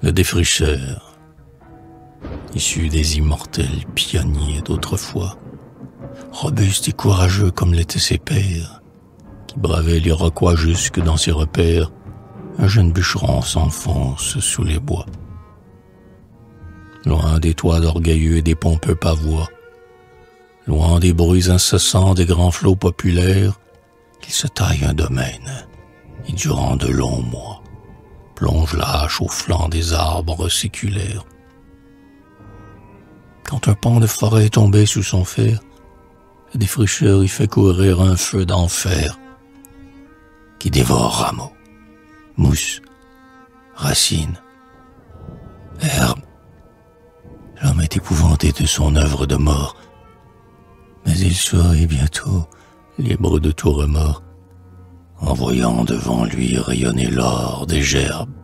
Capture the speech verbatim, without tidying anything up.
le défricheur, issu des immortels pionniers d'autrefois, robuste et courageux comme l'étaient ses pères, qui bravaient l'Iroquois jusque dans ses repères, un jeune bûcheron s'enfonce sous les bois. Loin des toits d'orgueilleux et des pompeux pavois, loin des bruits incessants des grands flots populaires, il se taille un domaine, et durant de longs mois, plonge la hache au flanc des arbres séculaires. Quand un pan de forêt est tombé sous son fer, le défricheur y fait courir un feu d'enfer, qui dévore rameaux, mousses, racines, herbes. L'homme est épouvanté de son œuvre de mort, mais il sourit bientôt, libre de tout remords, en voyant devant lui rayonner l'or des gerbes